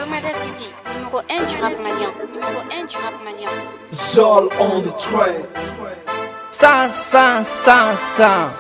Armada City, numéro 1 du rap malien. Numéro 1 du rap malien. Zol on the train. Sa.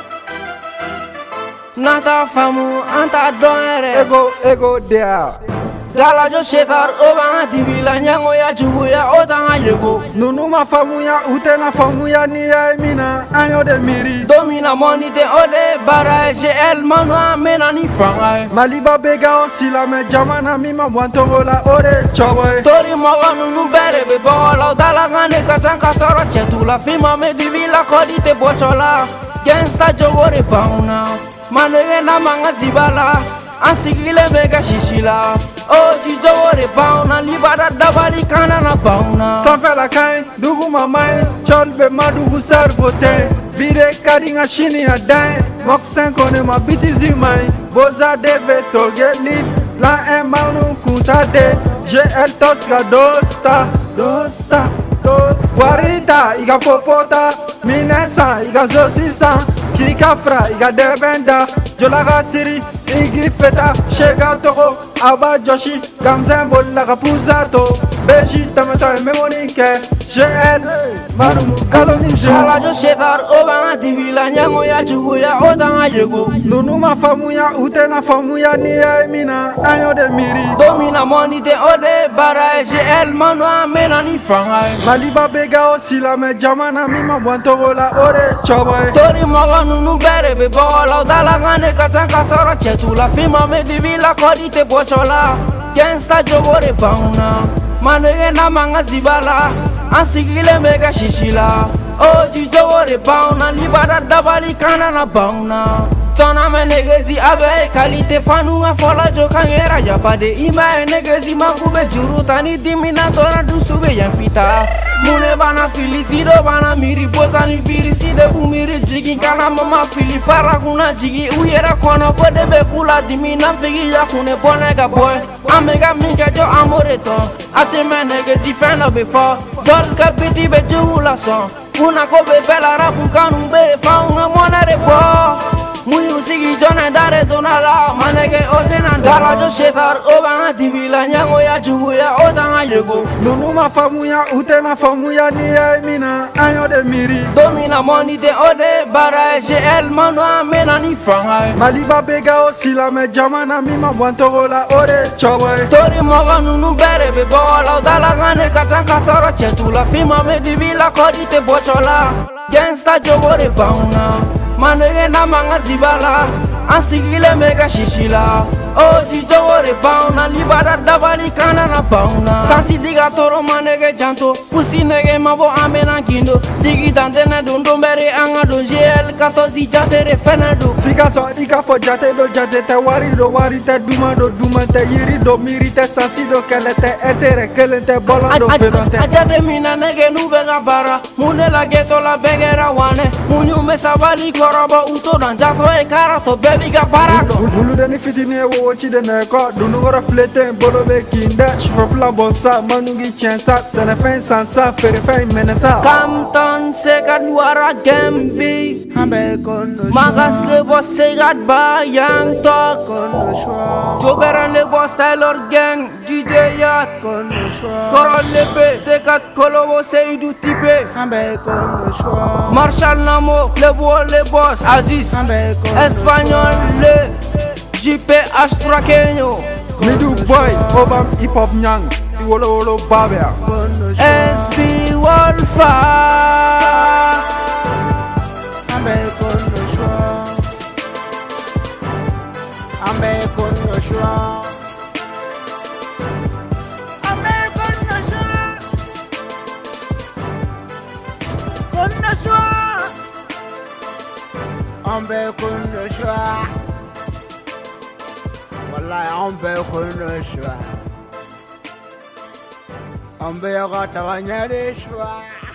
Nata famu anta doere. Ego dea. Dala jo shetar oba divila nyango ya jubuya otanga yego. Nunu ma famu ya utena famu ya ni ya mina anyo de miri. Domina monite ode bara GL manwa mena ni fanga. Maliba bega osila me jamana mi ma wantongo la ore chowe. Tori moga nunu bere be bola dala ngane katanka soro chetula fima me divila kodi te bochola. Gangsta jogore pauna manege na manga zibala ansigile mega shishila. Oh jogore pauna libada dabari kana na pauna. Sanfe la kain dugu mamai cholbe madugu sarbote. Bire kadinga shini ya dain mok senkone ma bitizi mai. Boza debe toge lip la emanu kuntade. GL tosga dosta. Guarita iga popota minesa iga zosisa kika fra iga debenda jolaga siri igi feta shega toko aba joshi gamzen bolla puzato beji tamato memonike GL marumu kalonize ala jo shetar oba divila nyango ya jubuya otanga yego. Nunu ma famu ya utena famu ya ni ya mina anyo de miri. Domina monite ode bara GL manwa mena ni fanga. Maliba bega osila me jamana mi ma wantongo la ore chowe. Tori moga nunu bere be bola dala ngane katanka soro chetula fima me divila kodi te bochola. Gangsta jogore pauna manege na manga zibala ansigile mega shishila. Oh jogore pauna libada dabali kana na pauna. Tona me negezi abe kalite fanu nga fola jo kangera japade ima negezi makube juru tani dimina tora dusube yang fita. Mune bana filisido bana miri bozani firiside bumiri jigi kana mama fili fara kuna jigi uyera kono kode be kula dimina figi ya kune bonega boy amega minga jo amoreto ate me negezi fena before zol kapiti be jula son kuna ko be bela rapu kanu be faunga monare bo. Muyu sigi jona dare donala manege otena dala jo shetar oba divila nyango ya jubuya otanga yego. Nunu ma famu ya utena famu ya ni ya mina anyo de miri. Domina monite ode bara GL manwa mena ni fanga. Maliba bega osila me jamana mi ma wantongo la ore chowe. Tori moga nunu bere be bola dala ngane katanka soro chetula fima me divila kodi te bochola. Gangsta jogore pauna manege na manga zibala ansigile mega shishila. Oh jogore pauna libada dabali kana na pauna. Sansi diga toro manege janto pusi nege mabo amena gindo digi dandena dundo mbere anga do GL 14 jatere fenado. Fika so ika fo jate te wari te duma te yiri do miri te sansi do kele te etere kele te bolon do velonte. Ajate mina nege nubega bara mune la geto la begera wane munyu mesabali korobo uto dan jato e karato baby ga parado. Bulu deni fitini wo chi de neko dunu wara flete bolo be kinda shofla bonsa manungi chensa sene fen sansa fere fen menesa. Kamton segat wara gembi Hambe kono magas le boss segat bayang tok kono shwa joberan le boss Taylor gang DJ Yat kono shwa Korol lepe segat kolobo seidu tipe Hambe kono shwa Marshall Namo le boss Aziz Hambe kono Espagnol le JPH Traqueño Midu boy obam hip hop nyang wolo babea SB Wolfa Hambe kono shwa Hambe kono shwa Ambe kono shwa Wallahi ambe kono shwa Ambe yagata wanyare shwa